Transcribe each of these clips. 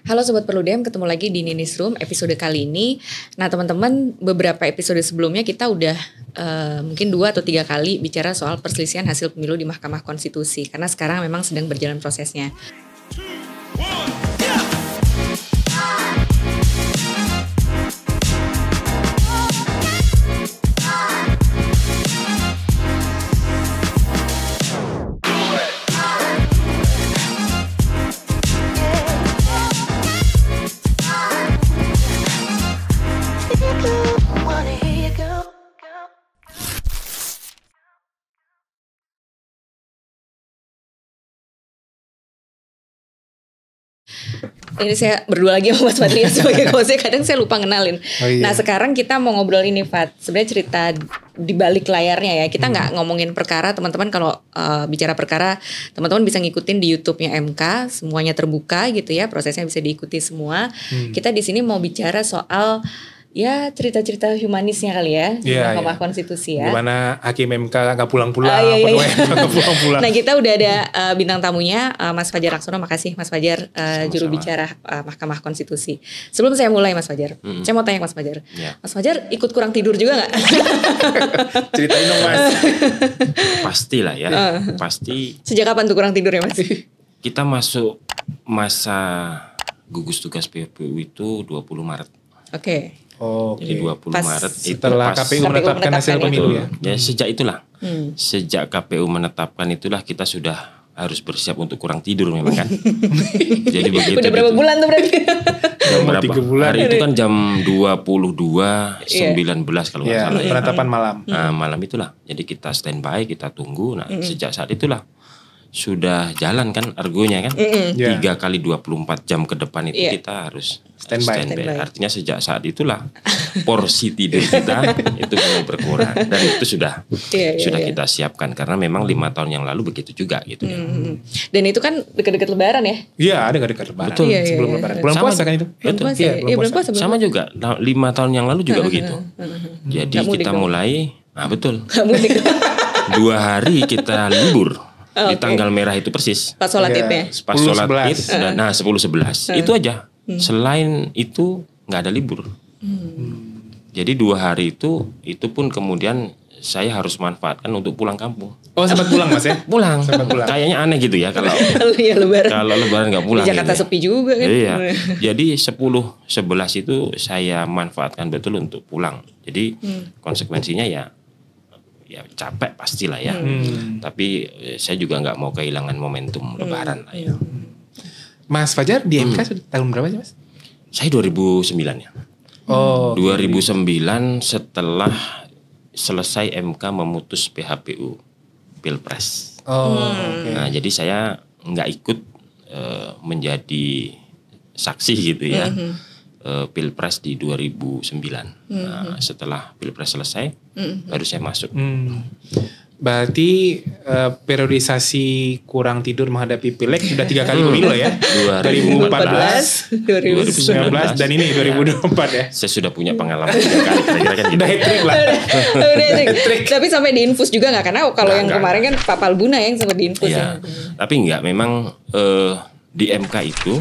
Halo Sobat Perludem, ketemu lagi di Ninis Room episode kali ini. Nah teman-teman, beberapa episode sebelumnya kita udah mungkin 2 atau 3 kali bicara soal perselisihan hasil pemilu di Mahkamah Konstitusi. Karena sekarang memang sedang berjalan prosesnya. Ini saya berdua lagi sama Mas Fadli sebagai co-host, kadang saya lupa ngenalin. Nah sekarang kita mau ngobrol ini Fat, sebenarnya cerita di balik layarnya ya. Kita nggak ngomongin perkara, teman-teman kalau bicara perkara, teman-teman bisa ngikutin di YouTube-nya MK, semuanya terbuka gitu ya, prosesnya bisa diikuti semua. Kita di sini mau bicara soal ya cerita-cerita humanisnya kali ya di Mahkamah Konstitusi ya. Gimana hakim MK nggak pulang-pulang, nggak pulang-pulang. Nah kita udah ada bintang tamunya Mas Fajar Laksono. Makasih Mas Fajar, juru bicara Mahkamah Konstitusi. Sebelum saya mulai Mas Fajar, saya mau tanya Mas Fajar. Mas Fajar ikut kurang tidur juga nggak? Ceritain dong Mas. Pastilah ya, pasti. Sejak kapan tuh kurang tidur ya Mas? Kita masuk masa gugus tugas PPU itu 20 Maret. Oke. Jadi 20 Maret setelah KPU menetapkan hasil pemilu ya. Ya sejak itulah. Sejak KPU menetapkan itulah kita sudah harus bersiap untuk kurang tidur memang kan. Jadi begitu. Udah berapa bulan tuh berarti? Berapa? 3 bulan. Hari itu kan jam 22.19 kalau nggak salah ya. Penetapan malam. Nah, malam itulah. Jadi kita standby, kita tunggu. Nah, sejak saat itulah sudah jalan kan argonya kan. 3 kali 24 jam ke depan itu kita harus standby. Artinya sejak saat itulah porsi tidur kita itu mulai berkurang. Dan itu sudah kita siapkan. Karena memang 5 tahun yang lalu begitu juga gitu. Dan itu kan dekat-dekat lebaran ya? Iya dekat-dekat lebaran. Betul. Sebelum lebaran. Bulan puasa kan itu? Betul. Bulan puasa. Sama juga 5 tahun yang lalu juga begitu. Jadi kita mulai, betul. 2 hari kita libur. Di tanggal merah itu persis. Pas sholat id ya? Pas sholat id, 10-11. Itu aja. Selain itu gak ada libur. Jadi 2 hari itu pun kemudian saya harus manfaatkan untuk pulang kampung. Oh sempat pulang Mas ya? Pulang. Kayaknya aneh gitu ya kalau lebaran gak pulang. Di Jakarta gitu. Sepi juga kan. Iya. Jadi 10-11 itu saya manfaatkan betul untuk pulang. Jadi konsekuensinya ya capek pastilah ya. Tapi saya juga nggak mau kehilangan momentum lebaran lah ya. Mas Fajar di MK tahun berapa sih Mas? Saya 2009 ya. 2009 setelah selesai MK memutus PHPU Pilpres. Nah jadi saya nggak ikut menjadi saksi gitu ya. Pilpres di 2009. Nah, setelah Pilpres selesai, baru saya masuk. Berarti periodisasi kurang tidur menghadapi Pileg sudah 3 kali pemilu ya? 2014, 2019 dan ini 2024 ya? Saya sudah punya pengalaman 3 kali. Kira-kira gitu. Udah hat-trick lah. Udah hat-trick. Tapi sampai diinfus juga nggak? Karena kalau yang kemarin kan Pak Palbuna yang sempat diinfus. Ya. Tapi enggak, memang di MK itu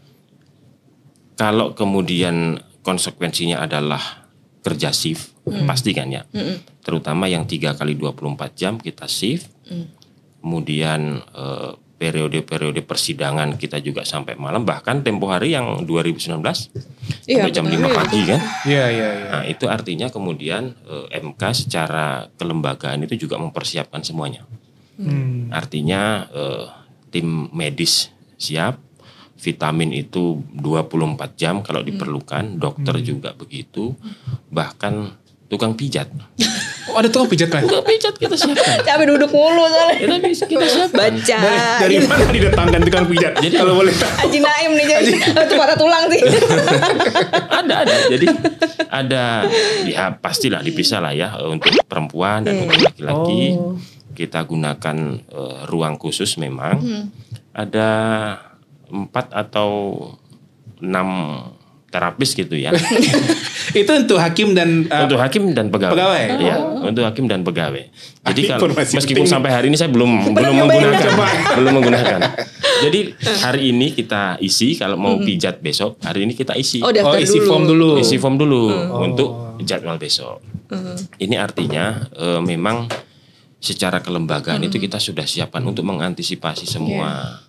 kalau kemudian konsekuensinya adalah kerja shift, pasti kan ya. Terutama yang 3 kali 24 jam kita shift. Kemudian periode-periode persidangan kita juga sampai malam. Bahkan tempo hari yang 2019 sampai jam 5 pagi kan. Iya. Nah itu artinya kemudian MK secara kelembagaan itu juga mempersiapkan semuanya. Artinya tim medis siap. Vitamin itu 24 jam kalau diperlukan, dokter juga begitu, bahkan tukang pijat. Oh ada tukang pijat kan? Tukang pijat kita siapkan. Capek duduk mulu soalnya. Kita siapkan. Baca. Dari mana didatangkan tukang pijat? Jadi kalau boleh. Haji Naim nih jadi patah tulang sih. Ada. Jadi ada, ya pastilah dipisah lah ya untuk perempuan dan untuk laki-laki. Kita gunakan ruang khusus memang. Ada 4 atau 6 terapis gitu ya. Itu untuk hakim dan pegawai. Ya, untuk hakim dan pegawai. Jadi kalau meskipun sampai hari ini saya belum menggunakan. Jadi hari ini kita isi, kalau mau pijat besok, hari ini kita isi. Isi form dulu. Isi form dulu untuk jadwal besok. Ini artinya memang secara kelembagaan itu kita sudah siapkan untuk mengantisipasi semua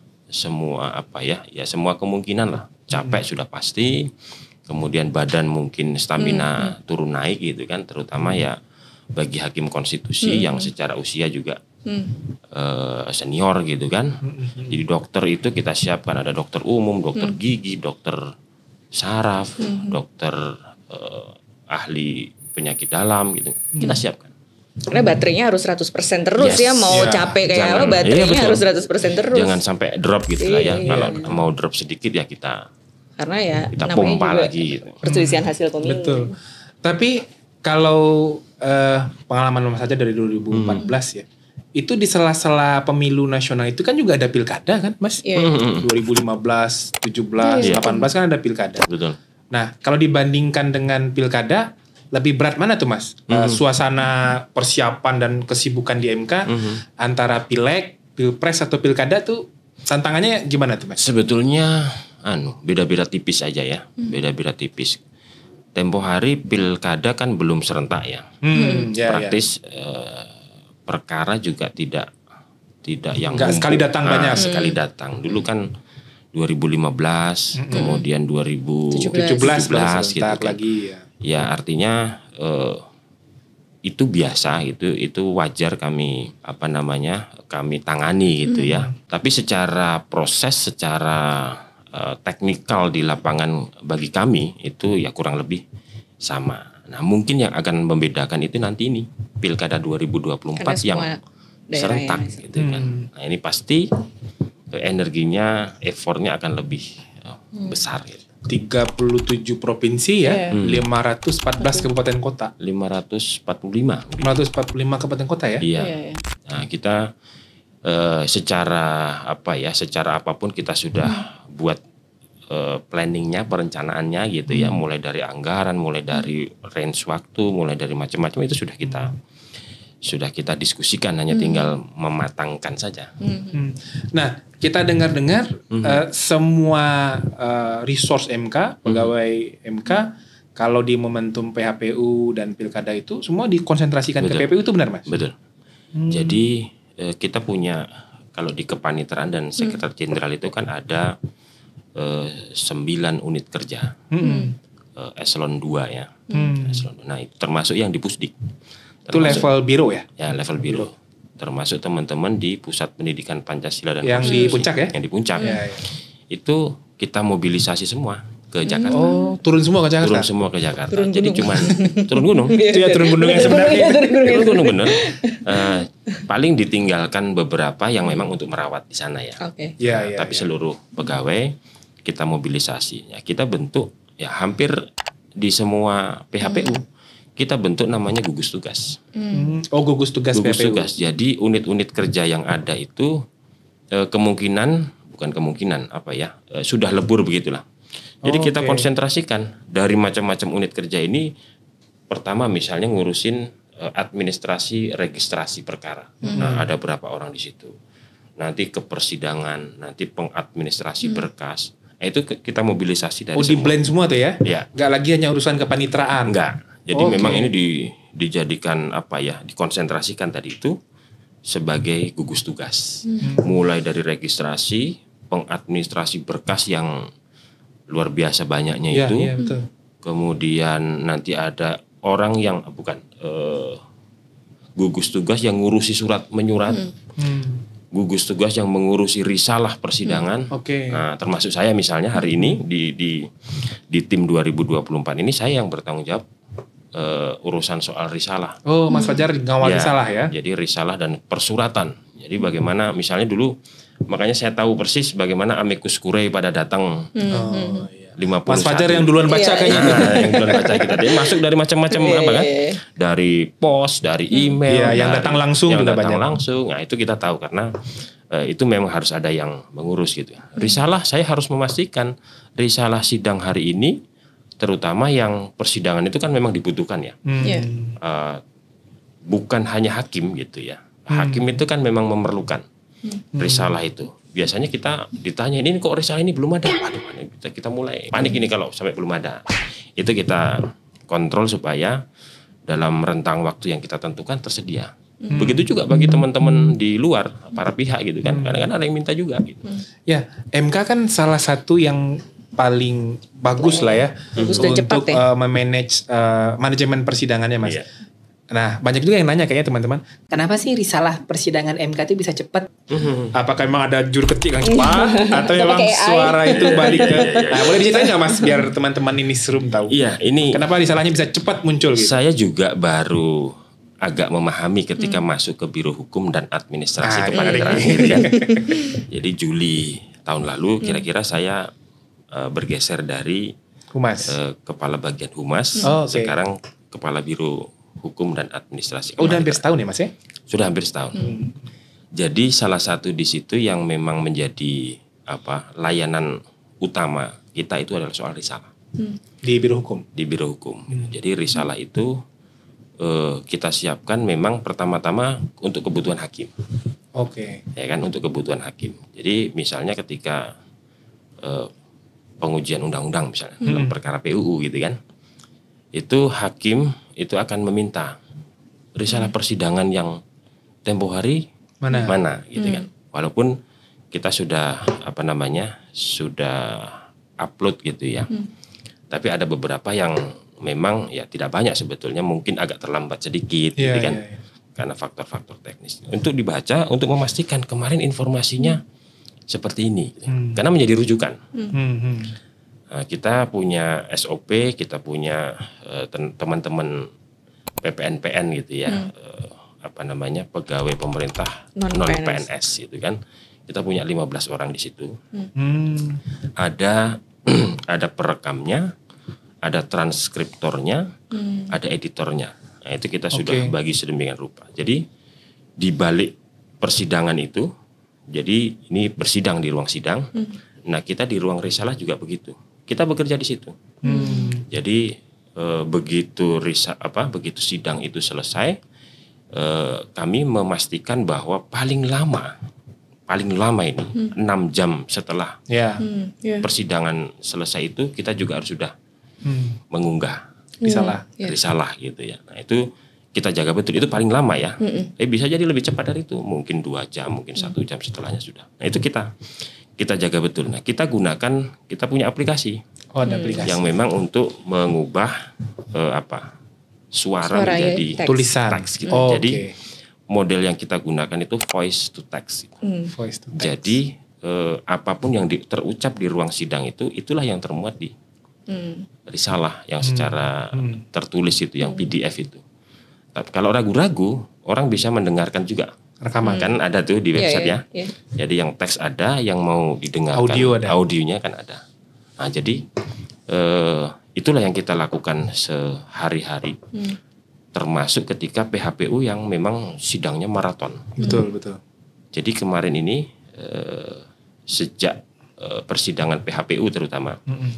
semua kemungkinan lah. Capek sudah pasti, kemudian badan mungkin stamina turun naik gitu kan, terutama ya bagi hakim konstitusi yang secara usia juga senior gitu kan. Jadi dokter itu kita siapkan, ada dokter umum, dokter gigi, dokter saraf, dokter ahli penyakit dalam gitu. Kita siapkan. Karena baterainya harus 100% terus ya, mau capek kayak apa baterainya harus 100% terus. Jangan sampai drop gitu lah ya. Kalau mau drop sedikit ya kita pompa lagi gitu. Perselisihan hasil pemilu. Betul. Tapi kalau pengalaman Mas saja dari 2014 ya, itu di sela-sela pemilu nasional itu kan juga ada pilkada kan Mas? 2015, 17, 18 kan ada pilkada. Betul. Nah kalau dibandingkan dengan pilkada, lebih berat mana tuh Mas? Suasana persiapan dan kesibukan di MK antara pileg, pilpres atau pilkada tuh tantangannya gimana tuh Mas? Sebetulnya beda-beda tipis aja ya. Beda-beda tipis. Tempo hari pilkada kan belum serentak ya. Praktis perkara juga tidak yang nggak sekali datang banyak. Sekali datang. Dulu kan 2015, kemudian 2017 gitu kan. Lagi ya. Ya artinya itu biasa gitu, itu wajar kami kami tangani gitu ya. Tapi secara proses, secara teknikal di lapangan bagi kami itu ya kurang lebih sama. Nah mungkin yang akan membedakan itu nanti ini pilkada 2024 yang serentak gitu kan. Nah ini pasti energinya, effortnya akan lebih besar gitu. 37 provinsi ya, 514 kabupaten kota. 545 kabupaten kota ya. Iya. Nah, kita secara apapun kita sudah buat planningnya, perencanaannya gitu ya, mulai dari anggaran, mulai dari range waktu, mulai dari macam-macam itu sudah kita diskusikan, hanya tinggal mematangkan saja. Nah, kita dengar-dengar semua resource MK, pegawai MK, kalau di momentum PHPU dan pilkada itu semua dikonsentrasikan ke PPU, itu benar Mas? Betul. Jadi kita punya, kalau di kepaniteraan dan sekretariat jenderal itu kan ada 9 unit kerja, eselon 2 ya. Eselon 2. Nah itu termasuk yang di Pusdik. Itu level biro ya? Ya level biro. Termasuk teman-teman di Pusat Pendidikan Pancasila dan yang di Puncak ya? Yang di Puncak. Itu kita mobilisasi semua ke Jakarta. Oh, turun semua ke Jakarta? Turun semua ke Jakarta. Jadi cuman turun gunung. Iya, turun gunung yang sebenarnya. Turun gunung bener. Paling ditinggalkan beberapa yang memang untuk merawat di sana ya. Tapi seluruh pegawai kita mobilisasi. Ya, kita bentuk ya hampir di semua PHPU. Kita bentuk namanya gugus tugas. Gugus tugas PPU. Jadi unit-unit kerja yang ada itu sudah lebur begitulah. Jadi kita konsentrasikan dari macam-macam unit kerja ini. Pertama misalnya ngurusin administrasi registrasi perkara. Nah, ada berapa orang di situ. Nanti ke persidangan, nanti pengadministrasi berkas. Itu kita mobilisasi dari di blend semua tuh ya? Iya. Nggak lagi hanya urusan kepaniteraan. Enggak. Jadi memang ini dijadikan dikonsentrasikan tadi itu sebagai gugus tugas. Mulai dari registrasi, pengadministrasi berkas yang luar biasa banyaknya itu. Iya, betul. Kemudian nanti ada orang yang gugus tugas yang ngurusi surat menyurat. Gugus tugas yang mengurusi risalah persidangan. Nah, termasuk saya misalnya hari ini di tim 2024 ini saya yang bertanggung jawab urusan soal risalah. Mas Fajar ngawal risalah ya? Jadi risalah dan persuratan. Jadi bagaimana misalnya dulu, makanya saya tahu persis bagaimana amicus curiae pada datang 51. Mas Fajar yang duluan baca kayaknya. Yang duluan baca kita. Dia masuk dari macam-macam kan? Dari pos, dari email. Yang datang langsung juga banyak. Nah itu kita tahu karena itu memang harus ada yang mengurus gitu. Risalah saya harus memastikan risalah sidang hari ini, terutama yang persidangan itu kan memang dibutuhkan ya. Bukan hanya hakim gitu ya. Hakim itu kan memang memerlukan risalah itu. biasanya kita ditanya ini kok risalah ini belum ada. Waduh, kita mulai panik ini kalau sampai belum ada. Itu kita kontrol supaya dalam rentang waktu yang kita tentukan tersedia. Begitu juga bagi teman-teman di luar, para pihak gitu kan. Kadang-kadang ada yang minta juga gitu. Ya, MK kan salah satu yang paling bagus lah ya untuk memanage manajemen persidangannya, Mas. Nah, banyak juga yang nanya kayaknya teman-teman, kenapa sih risalah persidangan MK itu bisa cepat? Apakah memang ada juru ketik yang cepat atau memang suara itu balik ke? Nah, boleh diceritain nggak, Mas, biar teman-teman ini serum tahu? Iya, ini kenapa risalahnya bisa cepat muncul gitu? Saya juga baru agak memahami ketika masuk ke Biro Hukum dan Administrasi kemarin terakhir kan. Jadi Juli tahun lalu kira-kira saya bergeser dari Humas, kepala bagian Humas, sekarang kepala Biro Hukum dan Administrasi. Udah hampir setahun ya, Mas ya? Sudah hampir setahun. Jadi salah satu di situ yang memang menjadi layanan utama kita itu adalah soal risalah. Di Biro Hukum. Di Biro Hukum. Jadi risalah itu kita siapkan memang pertama-tama untuk kebutuhan hakim. Ya kan, untuk kebutuhan hakim. Jadi misalnya ketika pengujian undang-undang misalnya dalam perkara PUU gitu kan, itu hakim itu akan meminta risalah persidangan yang tempo hari mana gitu kan. Walaupun kita sudah sudah upload gitu ya. Tapi ada beberapa yang memang ya tidak banyak sebetulnya, mungkin agak terlambat sedikit gitu kan. Karena faktor-faktor teknis. Untuk dibaca, untuk memastikan kemarin informasinya seperti ini. Karena menjadi rujukan. Nah, kita punya SOP, kita punya teman-teman PPNPN gitu ya. Pegawai pemerintah non PNS gitu kan. Kita punya 15 orang di situ. Ada perekamnya, ada transkriptornya, ada editornya. Nah, itu kita sudah bagi sedemikian rupa. Jadi di balik persidangan itu, jadi ini bersidang di ruang sidang. Nah, kita di ruang risalah juga begitu. Kita bekerja di situ. Jadi begitu sidang itu selesai, kami memastikan bahwa paling lama ini 6 jam setelah persidangan selesai itu kita juga harus sudah mengunggah risalah gitu ya. Nah, itu kita jaga betul, itu paling lama ya. Bisa jadi lebih cepat dari itu, mungkin 2 jam, mungkin 1 jam setelahnya sudah. Nah, itu kita jaga betul. Nah, kita punya aplikasi. Ada aplikasi yang memang untuk mengubah suara menjadi tulisan teks gitu. Jadi model yang kita gunakan itu voice to text. Voice to text. Jadi apapun yang terucap di ruang sidang itulah yang termuat di risalah yang secara tertulis itu, yang PDF itu. Tapi kalau ragu-ragu, orang bisa mendengarkan juga rekaman. Kan ada tuh di website ya. Jadi yang teks ada, yang mau didengarkan audionya kan ada. Nah, jadi itulah yang kita lakukan sehari-hari. Termasuk ketika PHPU yang memang sidangnya maraton. Betul. Jadi kemarin ini sejak persidangan PHPU terutama,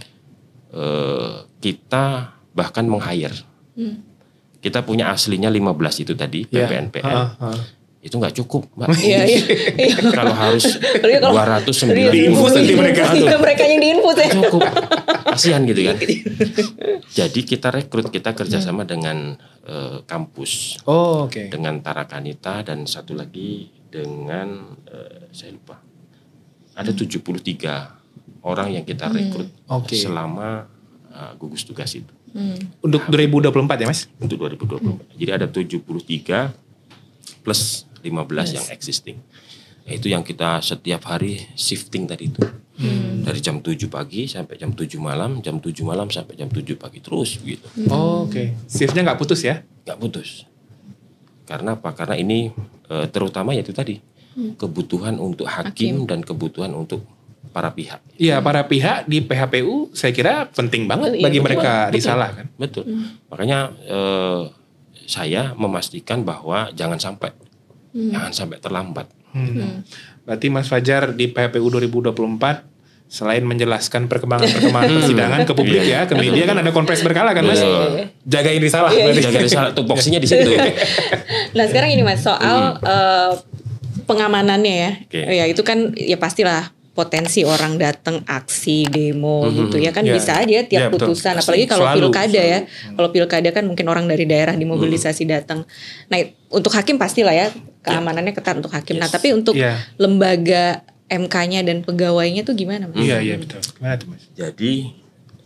kita bahkan meng-hire. Kita punya aslinya 15 itu tadi, PPNPN. Itu nggak cukup, Mbak. Kalau harus 209 diinfus nanti mereka yang diinfus ya. Cukup. Kasihan gitu kan. Jadi kita rekrut, kita kerjasama dengan kampus. Dengan Tarakanita dan satu lagi dengan saya lupa. Ada 73 orang yang kita rekrut selama gugus tugas itu. Untuk 2024 ya, Mas? Untuk 2024. Jadi ada 73 plus 15 yang existing. Nah, itu yang kita setiap hari shifting tadi itu. Dari jam 7 pagi sampai jam 7 malam, jam 7 malam sampai jam 7 pagi terus gitu. Shiftnya nggak putus ya? Nggak putus. Karena apa? Karena ini terutama yaitu tadi kebutuhan untuk hakim dan kebutuhan untuk para pihak. Iya, para pihak di PHPU saya kira penting banget bagi mereka risalah kan. Betul. Makanya saya memastikan bahwa jangan sampai terlambat. Berarti Mas Fajar di PHPU 2024 selain menjelaskan perkembangan persidangan ke publik ya, ke media kan ada konferensi berkala kan Mas. Jagain risalah. Jaga risalah tuh boxnya di situ. Nah, sekarang ini Mas soal pengamanannya ya. Ya itu kan ya pastilah potensi orang datang aksi demo gitu ya kan bisa aja tiap putusan, apalagi kalau pilkada ya. Kalau pilkada kan mungkin orang dari daerah dimobilisasi datang. Nah untuk hakim pastilah ya keamanannya ketat untuk hakim. Nah tapi untuk lembaga MK-nya dan pegawainya tuh gimana Mas? Iya betul. Gimana tuh Mas? Jadi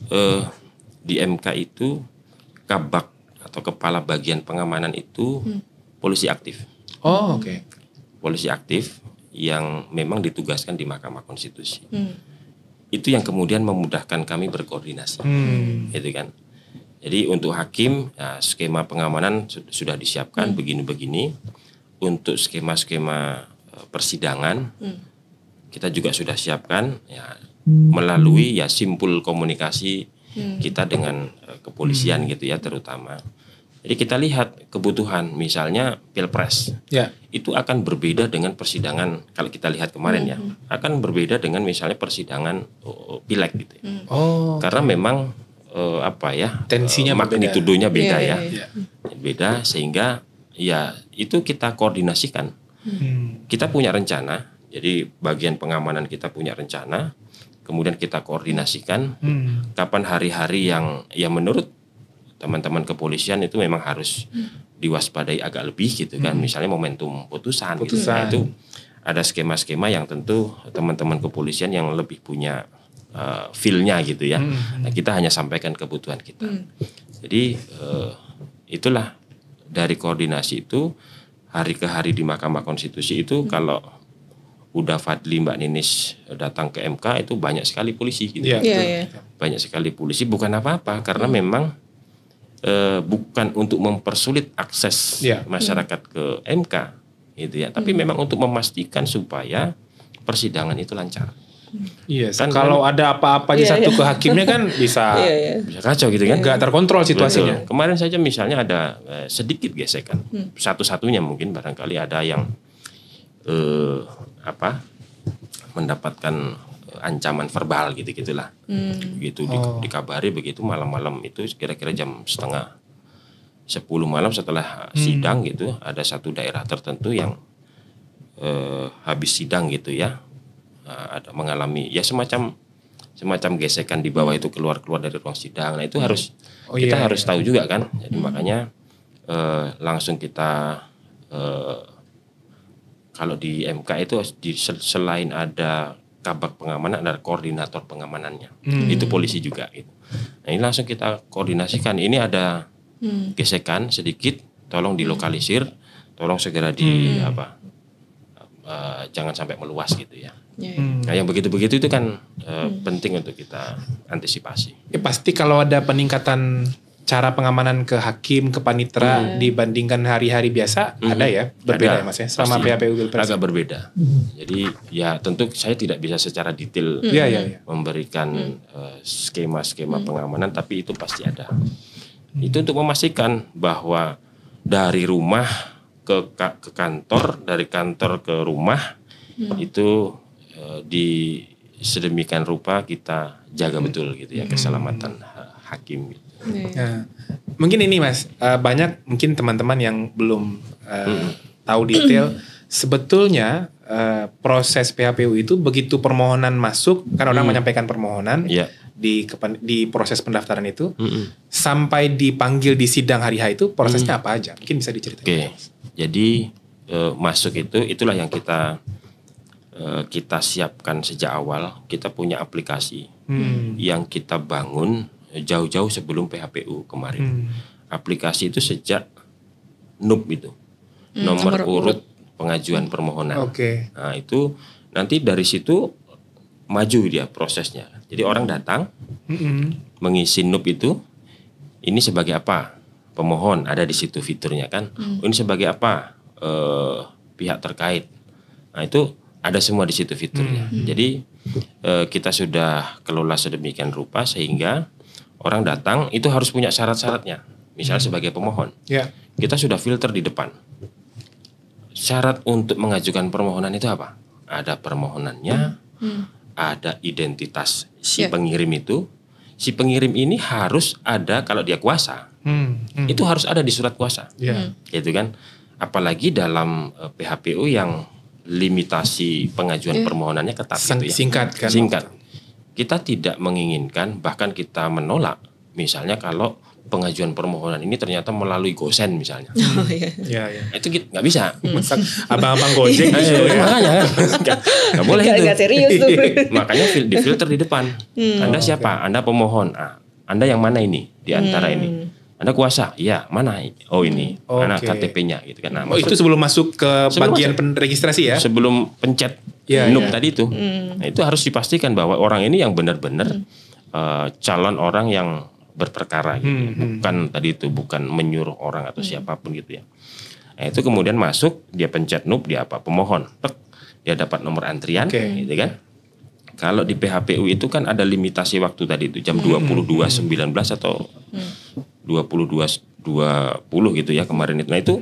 di MK itu kabak atau kepala bagian pengamanan itu polisi aktif. Oh oke. Polisi aktif yang memang ditugaskan di Mahkamah Konstitusi. Itu yang kemudian memudahkan kami berkoordinasi. Gitu kan. Jadi untuk hakim ya, skema pengamanan sudah disiapkan begini-begini. Untuk skema-skema persidangan kita juga sudah siapkan ya, melalui ya simpul komunikasi kita dengan kepolisian gitu ya terutama. Jadi kita lihat kebutuhan misalnya pilpres itu akan berbeda dengan persidangan kalau kita lihat kemarin ya akan berbeda dengan misalnya persidangan pileg gitu ya. Karena memang tensinya magnitudonya beda beda sehingga ya itu kita koordinasikan. Kita punya rencana, jadi bagian pengamanan kita punya rencana, kemudian kita koordinasikan kapan hari-hari yang menurut teman-teman kepolisian itu memang harus diwaspadai agak lebih gitu kan, misalnya momentum putusan. Gitu. Nah, itu ada skema-skema yang tentu teman-teman kepolisian yang lebih punya feel-nya gitu ya. Nah, kita hanya sampaikan kebutuhan kita. Jadi itulah dari koordinasi itu hari ke hari di Mahkamah Konstitusi itu kalau udah Fadli Mbak Ninis datang ke MK itu banyak sekali polisi gitu. Banyak sekali polisi bukan apa-apa karena memang bukan untuk mempersulit akses masyarakat ke MK gitu ya, tapi memang untuk memastikan supaya persidangan itu lancar. Iya, kan kalau ada apa-apa di satu ke hakimnya kan bisa kacau gitu kan. Nggak terkontrol situasinya. Betul. Kemarin saja misalnya ada sedikit gesekan. Satu-satunya mungkin barangkali ada yang mendapatkan ancaman verbal gitu-gitulah. Begitu dikabari begitu malam-malam itu kira-kira jam 9:30 malam setelah sidang gitu, ada satu daerah tertentu yang habis sidang gitu ya. Ada mengalami ya semacam gesekan di bawah itu keluar dari ruang sidang. Nah itu harus harus tahu juga kan. Jadi makanya langsung kita kalau di MK itu selain ada kabak pengamanan ada koordinator pengamanannya. Itu polisi juga gitu. Nah ini langsung kita koordinasikan. Ini ada gesekan sedikit, tolong dilokalisir, tolong segera jangan sampai meluas gitu ya. Nah yang begitu-begitu itu kan penting untuk kita antisipasi. Ya pasti kalau ada peningkatan cara pengamanan ke hakim, ke panitera dibandingkan hari-hari biasa ada ya berbeda ya Mas ya selama PHPU Pilpres. Agak berbeda. Jadi ya tentu saya tidak bisa secara detail memberikan skema-skema pengamanan, tapi itu pasti ada. Itu untuk memastikan bahwa dari rumah ke kantor, dari kantor ke rumah itu di sedemikian rupa kita jaga betul gitu ya keselamatan hakim. Nah, mungkin ini Mas banyak mungkin teman-teman yang belum tahu detail sebetulnya proses PHPU itu begitu permohonan masuk kan orang menyampaikan permohonan di proses pendaftaran itu sampai dipanggil di sidang hari H itu prosesnya apa aja mungkin bisa diceritakan. Jadi masuk itulah yang kita siapkan sejak awal. Kita punya aplikasi yang kita bangun jauh-jauh sebelum PHPU kemarin. Aplikasi itu sejak NUP itu nomor urut pengajuan permohonan. Nah itu nanti dari situ maju dia prosesnya. Jadi orang datang mengisi NUP itu, ini sebagai apa pemohon, ada di situ fiturnya kan. Ini sebagai apa pihak terkait. Nah itu ada semua di situ fiturnya. Jadi kita sudah kelola sedemikian rupa sehingga orang datang itu harus punya syarat-syaratnya. Misalnya sebagai pemohon, kita sudah filter di depan. Syarat untuk mengajukan permohonan itu apa? Ada permohonannya, ada identitas si pengirim itu. Si pengirim ini harus ada kalau dia kuasa, itu harus ada di surat kuasa, gitu kan? Apalagi dalam PHPU yang limitasi pengajuan permohonannya ketat gitu ya. Singkat kan. Singkat. Kita tidak menginginkan, bahkan kita menolak misalnya kalau pengajuan permohonan ini ternyata melalui GoSend misalnya. Iya. Itu nggak bisa. Abang-abang Gojek gitu ya. Makanya nggak boleh itu. Nggak serius tuh. Makanya difilter di depan. Anda siapa? Anda pemohon. Anda yang mana ini di antara ini? Anda kuasa? Iya, mana? Oh ini, mana KTP-nya gitu kan. Nah, itu sebelum masuk ke bagian registrasi ya? Sebelum pencet NUP tadi itu. Nah, itu harus dipastikan bahwa orang ini yang benar-benar calon orang yang berperkara gitu. Bukan tadi itu, bukan menyuruh orang atau siapapun gitu ya. Nah, itu kemudian masuk, dia pencet NUP, dia pemohon. Dia dapat nomor antrian gitu kan. Kalau di PHPU itu kan ada limitasi waktu tadi itu jam 22.19 atau 22.20 gitu ya kemarin itu. Nah itu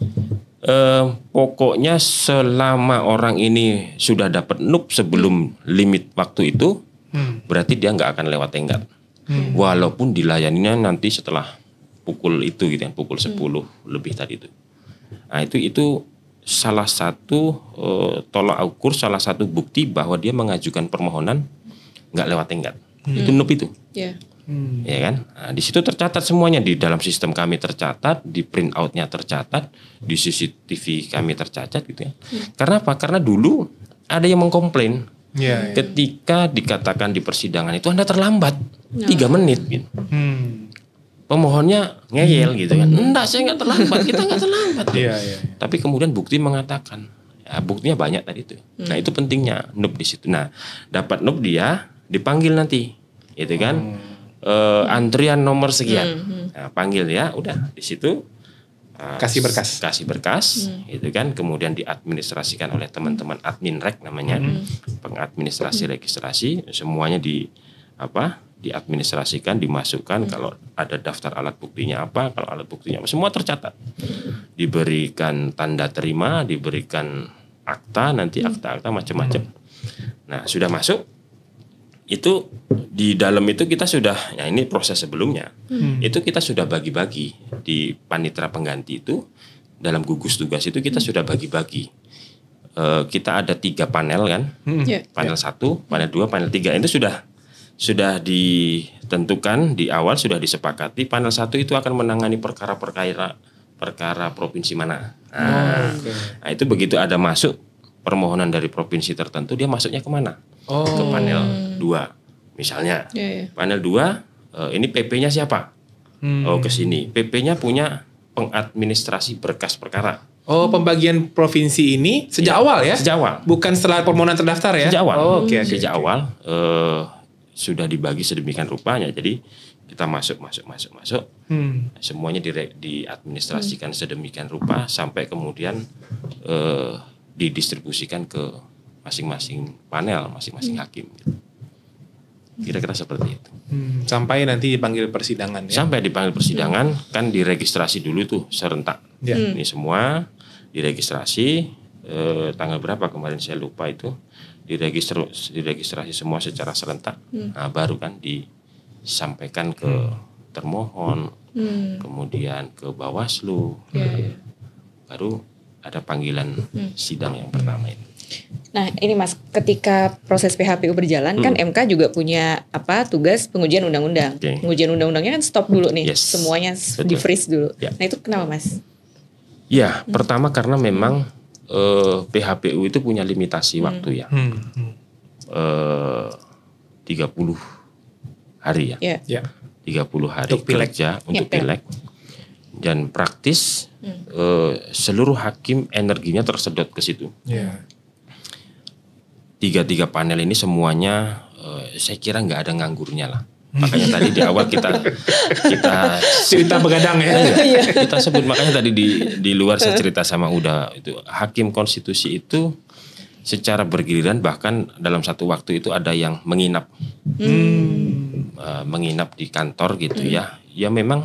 pokoknya selama orang ini sudah dapat NUP sebelum limit waktu itu, berarti dia nggak akan lewat tenggat. Walaupun dilayaninya nanti setelah pukul itu gitu kan, pukul 10 lebih tadi itu. Nah itu salah satu tolak ukur, salah satu bukti bahwa dia mengajukan permohonan nggak lewat tenggat. Itu NUP itu. Ya kan? Nah, di situ tercatat semuanya, di dalam sistem kami tercatat, di print outnya tercatat, di CCTV kami tercatat gitu ya. Karena apa? Karena dulu ada yang mengkomplain ketika dikatakan di persidangan itu Anda terlambat 3 menit gitu. Pemohonnya ngeyel gitu kan. Enggak, saya nggak terlambat, kita nggak terlambat. Tapi kemudian bukti mengatakan, ya buktinya banyak tadi itu. Nah itu pentingnya NUP di situ. Nah dapat NUP dia dipanggil nanti, gitu kan. Antrian nomor sekian, nah, panggil ya, udah di situ kasih berkas, gitu kan. Kemudian diadministrasikan oleh teman-teman admin rek namanya, pengadministrasi registrasi, semuanya diadministrasikan, dimasukkan. Kalau ada daftar alat buktinya apa, kalau alat buktinya apa, semua tercatat. Diberikan tanda terima, diberikan akta, nanti akta macam-macam. Nah, sudah masuk. Itu di dalam itu kita sudah, ya ini proses sebelumnya. Itu kita sudah bagi-bagi di panitera pengganti itu, dalam gugus tugas itu kita sudah bagi-bagi. Kita ada 3 panel kan, panel 1, panel 2, panel 3 itu sudah ditentukan di awal, sudah disepakati. Panel 1 itu akan menangani perkara provinsi mana. Nah, itu begitu ada masuk permohonan dari provinsi tertentu, dia masuknya kemana? Ke panel 2 misalnya. Panel 2 ini PP-nya siapa? Oh ke sini. PP-nya punya pengadministrasi berkas perkara. Oh, pembagian provinsi ini sejak awal ya? Sejak awal. Bukan setelah permohonan terdaftar ya? Sejak awal. Sejak awal sudah dibagi sedemikian rupanya. Jadi kita masuk. Semuanya diadministrasikan sedemikian rupa sampai kemudian didistribusikan ke masing-masing panel, masing-masing hakim. Kira-kira seperti itu. Sampai nanti dipanggil persidangan ya? Sampai dipanggil persidangan, kan diregistrasi dulu tuh serentak. Ini semua diregistrasi, tanggal berapa kemarin saya lupa itu. Diregistrasi semua secara serentak. Nah, baru kan disampaikan ke termohon, kemudian ke Bawaslu. Baru ada panggilan sidang yang pertama ini. Nah ini Mas, ketika proses PHPU berjalan kan MK juga punya tugas pengujian undang-undang. Pengujian undang-undangnya kan stop dulu nih, semuanya di freeze dulu. Nah itu kenapa Mas? Ya pertama karena memang PHPU itu punya limitasi waktu ya. 30 hari ya. 30 hari untuk kerja untuk pileg. Dan praktis seluruh hakim energinya tersedot ke situ. 3 panel ini semuanya saya kira nggak ada nganggurnya lah. Makanya tadi di awal kita cerita begadang ya. Kita sebut, makanya tadi di luar saya cerita sama Uda itu, hakim konstitusi itu secara bergiliran, bahkan dalam satu waktu itu ada yang menginap di kantor gitu ya. Ya memang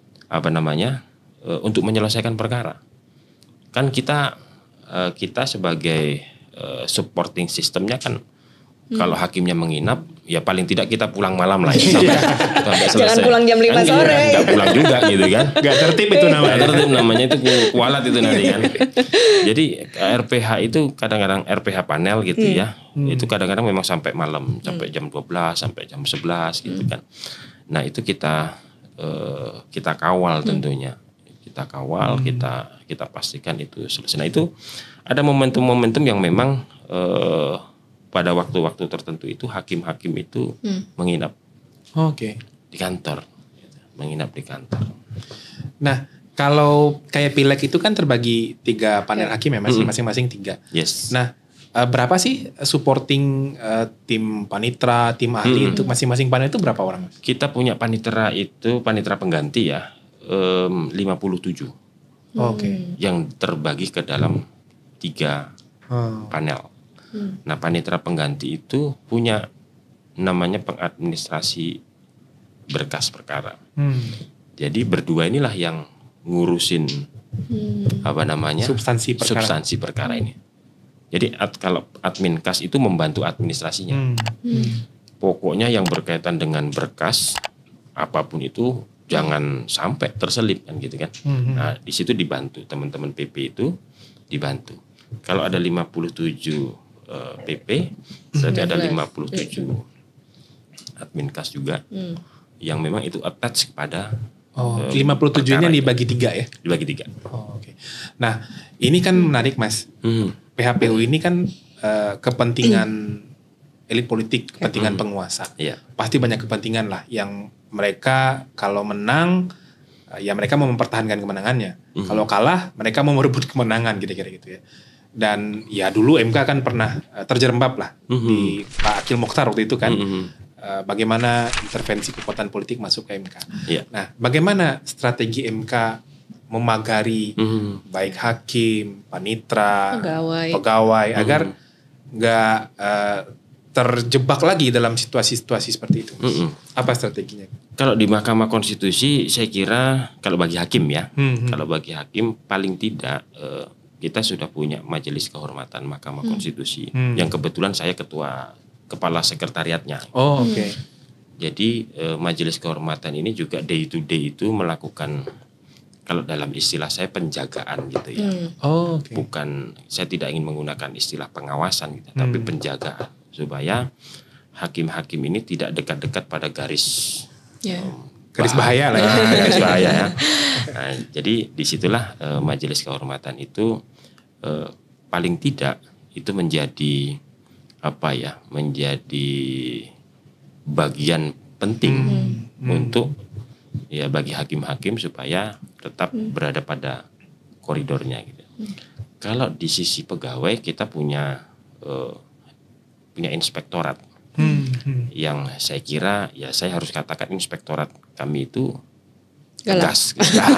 untuk menyelesaikan perkara. Kan kita sebagai supporting sistemnya kan, kalau hakimnya menginap ya paling tidak kita pulang malam lah ya, sampai selesai. Jangan pulang jam 5 sore. Enggak pulang juga gitu kan. Enggak tertib itu namanya. Enggak tertib namanya, itu kualat itu nanti kan. Jadi RPH itu kadang-kadang RPH panel gitu ya. Itu kadang-kadang memang sampai malam, sampai jam 12, sampai jam 11 gitu kan. Nah, itu kita kawal tentunya. Kita kawal, kita pastikan itu selesai. Nah, itu ada momentum-momentum yang memang pada waktu-waktu tertentu itu hakim-hakim itu menginap di kantor, menginap di kantor. Nah, kalau kayak pileg itu kan terbagi 3 panel hakim ya, masing-masing 3. Yes. Nah, berapa sih supporting tim panitra, tim ahli untuk masing-masing panel itu berapa orang, Mas? Kita punya panitra pengganti ya, 57. Yang terbagi ke dalam 3 panel. Nah, panitra pengganti itu punya namanya pengadministrasi berkas perkara. Jadi berdua inilah yang ngurusin substansi perkara ini. Jadi kalau admin kas itu membantu administrasinya. Pokoknya yang berkaitan dengan berkas apapun itu jangan sampai terselip kan gitu kan. Nah, di situ dibantu teman-teman PP itu dibantu. Kalau ada 57 PP, berarti ada 57 admin kas juga yang memang itu attach kepada 57 ini dibagi 3 ya? Dibagi 3. Nah, ini kan menarik, Mas. PHPU ini kan kepentingan elit politik, kepentingan penguasa. Pasti banyak kepentingan lah yang mereka kalau menang ya mereka mau mempertahankan kemenangannya. Kalau kalah mereka mau merebut kemenangan kira-kira gitu ya. Dan ya dulu MK kan pernah terjerembab lah di Pak Akil Mokhtar waktu itu kan. Bagaimana intervensi kekuatan politik masuk ke MK. Nah, bagaimana strategi MK memagari baik hakim, panitra, pegawai agar nggak terjebak lagi dalam situasi-situasi seperti itu. Apa strateginya? Kalau di Mahkamah Konstitusi saya kira kalau bagi hakim ya, kalau bagi hakim paling tidak kita sudah punya Majelis Kehormatan Mahkamah Konstitusi yang kebetulan saya kepala sekretariatnya. Jadi Majelis Kehormatan ini juga day to day itu melakukan, kalau dalam istilah saya penjagaan gitu ya. Bukan, saya tidak ingin menggunakan istilah pengawasan gitu, tapi penjagaan supaya hakim-hakim ini tidak dekat-dekat pada garis bahaya lah ya. Garis bahaya ya. Nah, jadi disitulah Majelis Kehormatan itu paling tidak itu menjadi menjadi bagian penting untuk ya bagi hakim-hakim supaya tetap berada pada koridornya gitu. Kalau di sisi pegawai kita punya inspektorat yang saya kira ya saya harus katakan inspektorat kami itu tegas.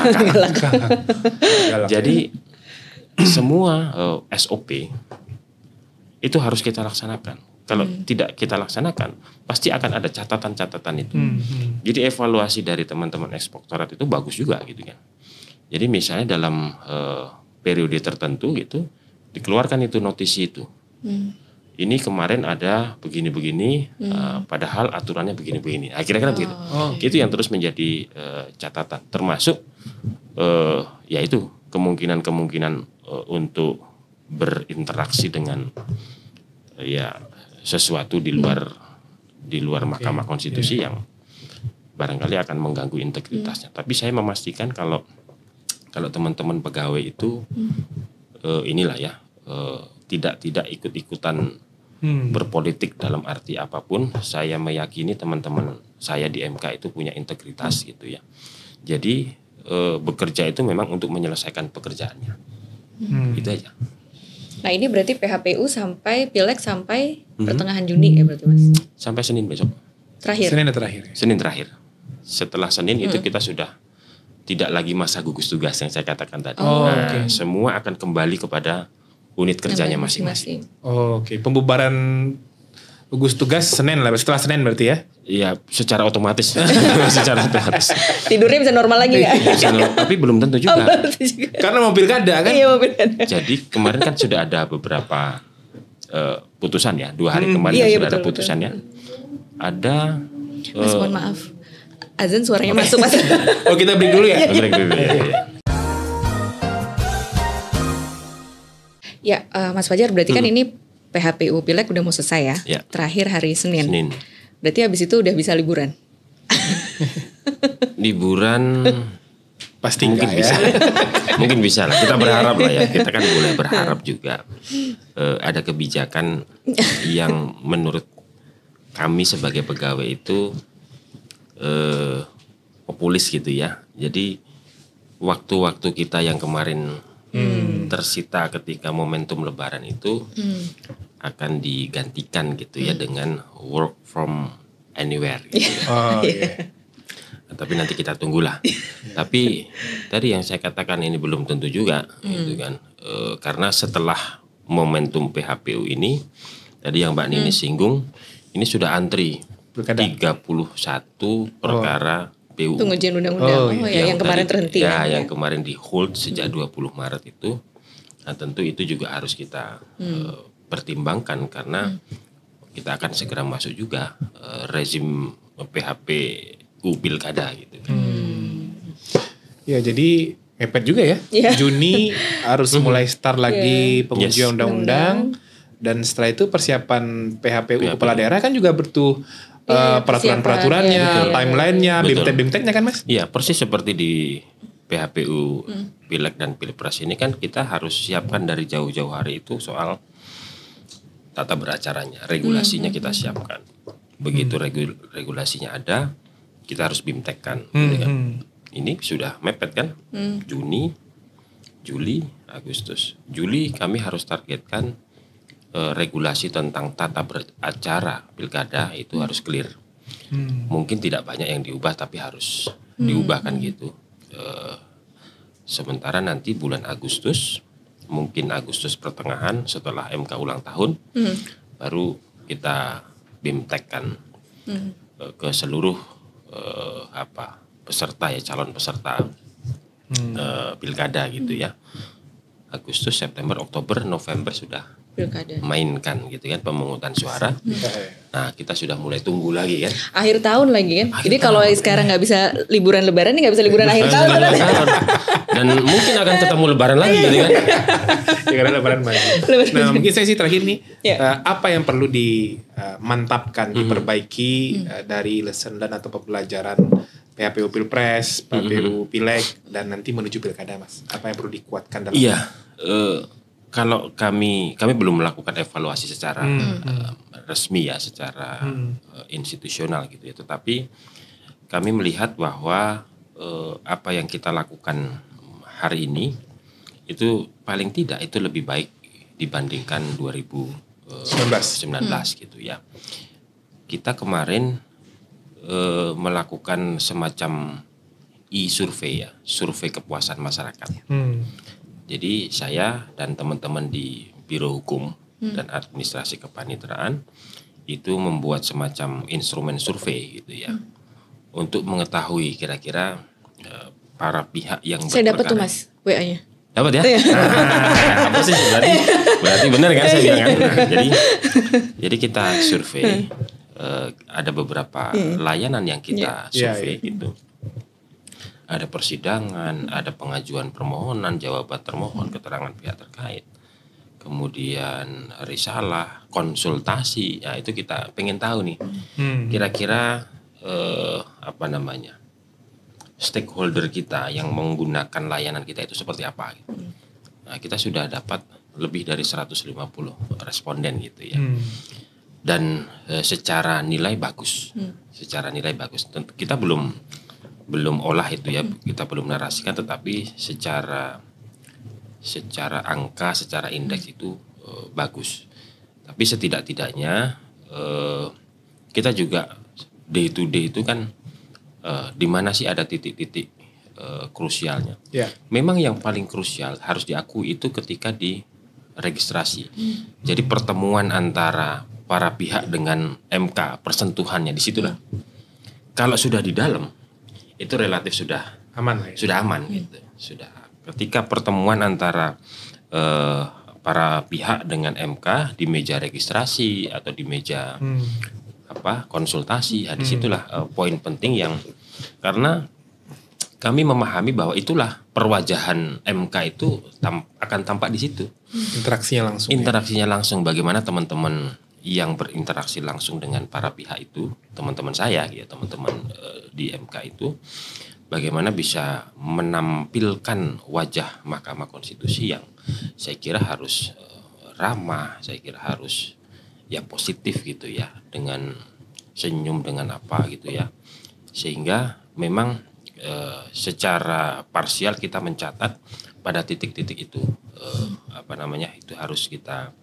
Jadi semua SOP itu harus kita laksanakan. Kalau tidak kita laksanakan, pasti akan ada catatan-catatan itu. Jadi evaluasi dari teman-teman inspektorat itu bagus juga gitu kan. Jadi misalnya dalam periode tertentu gitu dikeluarkan itu notisi itu. Ini kemarin ada begini-begini, padahal aturannya begini-begini. Kira-kira begitu. Itu yang terus menjadi catatan. Termasuk yaitu kemungkinan untuk berinteraksi dengan ya sesuatu di luar Mahkamah Konstitusi yang barangkali akan mengganggu integritasnya. Tapi saya memastikan kalau teman-teman pegawai itu inilah ya tidak ikut-ikutan berpolitik dalam arti apapun. Saya meyakini teman-teman saya di MK itu punya integritas gitu ya. Jadi bekerja itu memang untuk menyelesaikan pekerjaannya. Itu aja. Nah, ini berarti PHPU sampai Pileg sampai pertengahan Juni ya berarti, Mas? Sampai Senin besok. Senin terakhir. Setelah Senin itu kita sudah tidak lagi masa gugus tugas yang saya katakan tadi. Semua akan kembali kepada unit kerjanya masing-masing. Pembubaran gugus tugas Senin lah, setelah Senin berarti ya? Iya, secara otomatis. Tidurnya bisa normal lagi nggak? Tapi belum tentu juga. Karena mau pilkada kan? Iya, mau pilkada. Jadi kemarin kan sudah ada beberapa putusan ya. 2 hari kemarin sudah ada putusannya. ada. Mas mohon maaf, azan suaranya masuk Mas. Oh kita break dulu ya. Break dulu ya. Ya Mas Fajar, berarti kan ini PHPU Pileg udah mau selesai ya? Ya. Terakhir hari Senin. Berarti habis itu udah bisa liburan? Liburan pasti mungkin ya. bisa. Mungkin bisa lah. Kita berharap lah ya. Kita kan boleh berharap juga ada kebijakan yang menurut kami sebagai pegawai itu populis gitu ya. Jadi waktu-waktu kita yang kemarin tersita ketika momentum Lebaran itu akan digantikan gitu ya dengan work from anywhere gitu. Tapi nanti kita tunggulah. Tapi tadi yang saya katakan ini belum tentu juga, gitu kan. Karena setelah momentum PHPU ini, tadi yang Mbak Nini singgung, ini sudah antri 31 perkara PU. Tunggu ujian undang-undang. Yang kemarin terhenti. Ya, yang kemarin di hold sejak 20 Maret itu. Nah, tentu itu juga harus kita pertimbangkan karena kita akan segera masuk juga rezim PHPU pilkada gitu. Ya jadi mepet juga ya. Juni harus mulai start lagi pengujian undang-undang dan setelah itu persiapan PHPU kepala daerah kan juga butuh peraturan-peraturannya, timelinenya, bimtek-bimteknya kan Mas? Iya, persis seperti di PHPU Pileg dan Pilpres ini kan kita harus siapkan dari jauh-jauh hari itu soal tata beracaranya, regulasinya kita siapkan. Begitu regulasinya ada, kita harus bimtekkan. Gitu kan. Ini sudah mepet kan? Juni, Juli, Agustus. Juli kami harus targetkan regulasi tentang tata beracara pilkada itu harus clear. Mungkin tidak banyak yang diubah tapi harus diubahkan gitu. Sementara nanti bulan Agustus, mungkin Agustus pertengahan setelah MK ulang tahun, baru kita bimtekkan ke seluruh peserta ya, calon peserta pilkada gitu ya. Agustus, September, Oktober, November sudah pilkada mainkan gitu kan pemungutan suara. Nah kita sudah mulai tunggu lagi kan. Akhir tahun lagi kan. Jadi kalau sekarang nggak bisa liburan Lebaran, nggak bisa liburan akhir tahun. Dan mungkin akan ketemu Lebaran lagi gitu kan. Ya karena Lebaran banyak. Nah mungkin saya sih terakhir nih, apa yang perlu dimantapkan, diperbaiki dari lesson learned atau pembelajaran PHPU Pilpres, PHPU Pileg dan nanti menuju pilkada Mas. Apa yang perlu dikuatkan dalam? Iya. Kalau kami belum melakukan evaluasi secara resmi ya, secara institusional gitu ya. Tetapi kami melihat bahwa apa yang kita lakukan hari ini itu paling tidak itu lebih baik dibandingkan 2019 gitu ya. Kita kemarin melakukan semacam e-survey ya, survei kepuasan masyarakat. Jadi saya dan teman-teman di Biro Hukum dan Administrasi Kepaniteraan itu membuat semacam instrumen survei gitu ya, untuk mengetahui kira-kira para pihak yang berperkara. Saya dapat tuh Mas WA-nya. Dapat ya? Apa sih berarti benar kan saya bilang kan? Nah, jadi kita survei, ada beberapa layanan yang kita survei gitu. Ada persidangan, ada pengajuan permohonan, jawaban termohon, keterangan pihak terkait, kemudian risalah, konsultasi. Ya itu kita pengen tahu nih, kira-kira stakeholder kita yang menggunakan layanan kita itu seperti apa. Gitu. Nah kita sudah dapat lebih dari 150 responden gitu ya. Dan secara nilai bagus, Kita belum olah itu ya, kita belum narasikan, tetapi secara angka, secara indeks itu bagus. Tapi setidak-tidaknya kita juga day to day itu kan di mana sih ada titik-titik krusialnya. Memang yang paling krusial harus diakui itu ketika di registrasi. Jadi pertemuan antara para pihak dengan MK, persentuhannya di situlah. Kalau sudah di dalam itu relatif sudah aman gitu. Sudah ketika pertemuan antara para pihak dengan MK di meja registrasi atau di meja konsultasi. Disitulah poin penting yang karena kami memahami bahwa itulah perwajahan MK itu akan tampak di situ. Interaksinya langsung. Bagaimana teman-teman yang berinteraksi langsung dengan para pihak itu, teman-teman saya, ya teman-teman di MK itu, bagaimana bisa menampilkan wajah Mahkamah Konstitusi yang saya kira harus ramah, saya kira harus ya positif gitu ya, dengan senyum, dengan apa gitu ya, sehingga memang secara parsial kita mencatat pada titik-titik itu itu harus kita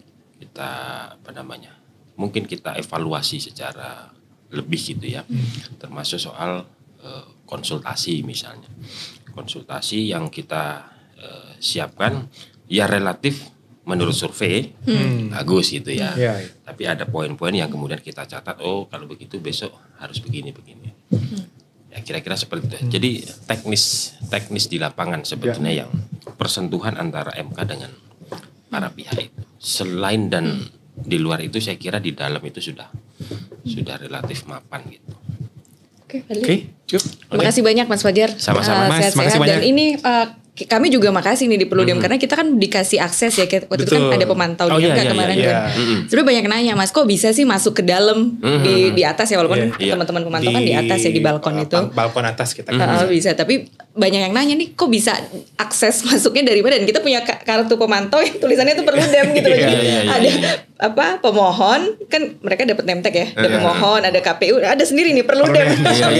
mungkin kita evaluasi secara lebih gitu ya, termasuk soal konsultasi misalnya, konsultasi yang kita siapkan ya relatif menurut survei bagus gitu ya. Tapi ada poin-poin yang kemudian kita catat, kalau begitu besok harus begini. Ya kira-kira seperti itu. Jadi teknis di lapangan sebetulnya yang persentuhan antara MK dengan para pihak itu. Selain dan di luar itu saya kira di dalam itu sudah relatif mapan gitu. Oke, terima kasih banyak Mas Fajar. Sama-sama Mas. Sehat-sehat. Dan ini kami juga makasih nih di Perludem karena kita kan dikasih akses ya, waktu itu kan ada pemantau kemarin kan. Sebenarnya banyak nanya, Mas kok bisa sih masuk ke dalam di atas ya, walaupun teman-teman pemantau kan di atas ya, di balkon itu. Balkon atas kita bisa, tapi banyak yang nanya nih kok bisa akses masuknya dari mana, dan kita punya kartu pemantau yang tulisannya itu Perludem gitu loh. Jadi ada pemohon kan, mereka dapat nemtek ya, ada pemohon, ada KPU, ada sendiri nih Perludem.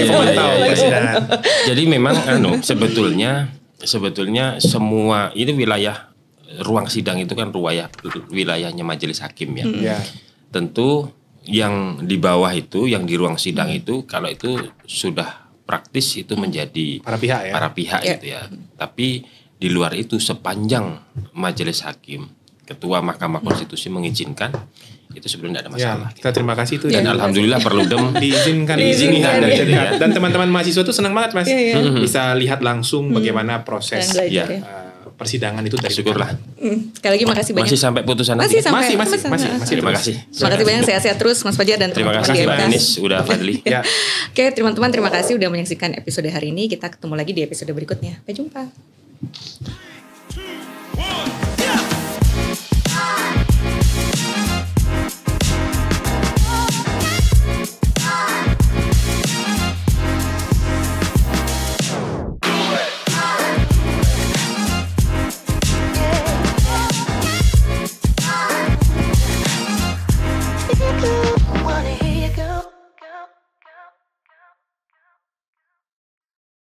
Jadi memang sebetulnya semua ini wilayah ruang sidang itu kan wilayahnya majelis hakim ya. Tentu yang di bawah itu, yang di ruang sidang itu, kalau itu sudah praktis itu menjadi para pihak gitu ya. Tapi di luar itu sepanjang majelis hakim, ketua Mahkamah Konstitusi mengizinkan, itu sebenarnya tidak ada masalah. Kita terima kasih itu, dan alhamdulillah Perludem diizinkan dan teman-teman mahasiswa itu senang banget Mas, bisa lihat langsung bagaimana proses persidangan itu dari syukurlah. Sekali lagi makasih banyak. Masih sampai putusan masih terima kasih. Terima kasih banyak, sehat-sehat terus Mas Fajar dan terima kasih Mbak Anis udah Fadli. Oke teman-teman, terima kasih udah menyaksikan episode hari ini. Kita ketemu lagi di episode berikutnya. Sampai jumpa.